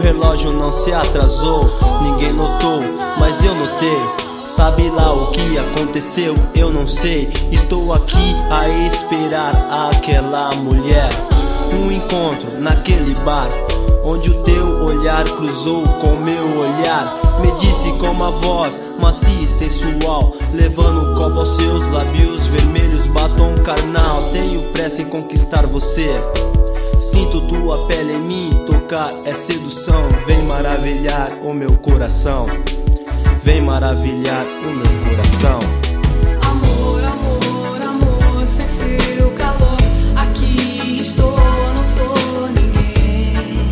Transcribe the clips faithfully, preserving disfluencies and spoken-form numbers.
relógio não se atrasou. Ninguém notou, mas eu notei. Sabe lá o que aconteceu? Eu não sei. Estou aqui a esperar aquela mulher. Um encontro naquele bar, onde o teu olhar cruzou com meu olhar. Me disse com uma voz macia e sensual, levando um copo aos seus lábios vermelhos, batom carnal. Tenho pressa em conquistar você. Sinto tua pele em mim, tocar é sedução. Vem maravilhar o meu coração. Vem maravilhar o meu coração. Amor, amor, amor, sem seu calor, aqui estou, não sou ninguém.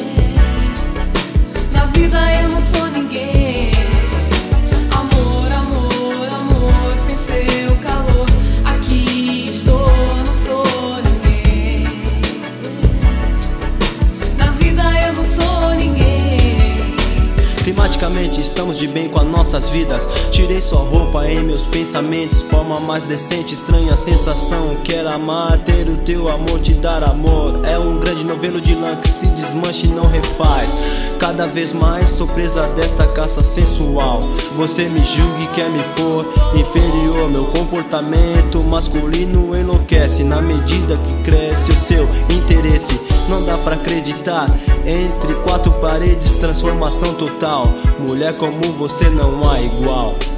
Na vida eu não sou ninguém. Amor, amor, amor, sem seu calor, aqui estou, não sou ninguém. Na vida eu não sou ninguém. Climaticamente estamos de bem com as nossas vidas. Tirei sua roupa em meus pensamentos, forma mais decente, estranha sensação. Quero amar, ter o teu amor, te dar amor. É um grande novelo de lã que se desmancha e não refaz. Cada vez mais sou presa desta caça sensual. Você me julga e quer me pôr inferior. Meu comportamento masculino enlouquece na medida que cresce o seu interesse. Não dá pra acreditar, entre quatro paredes, transformação total. Mulher como você não há igual.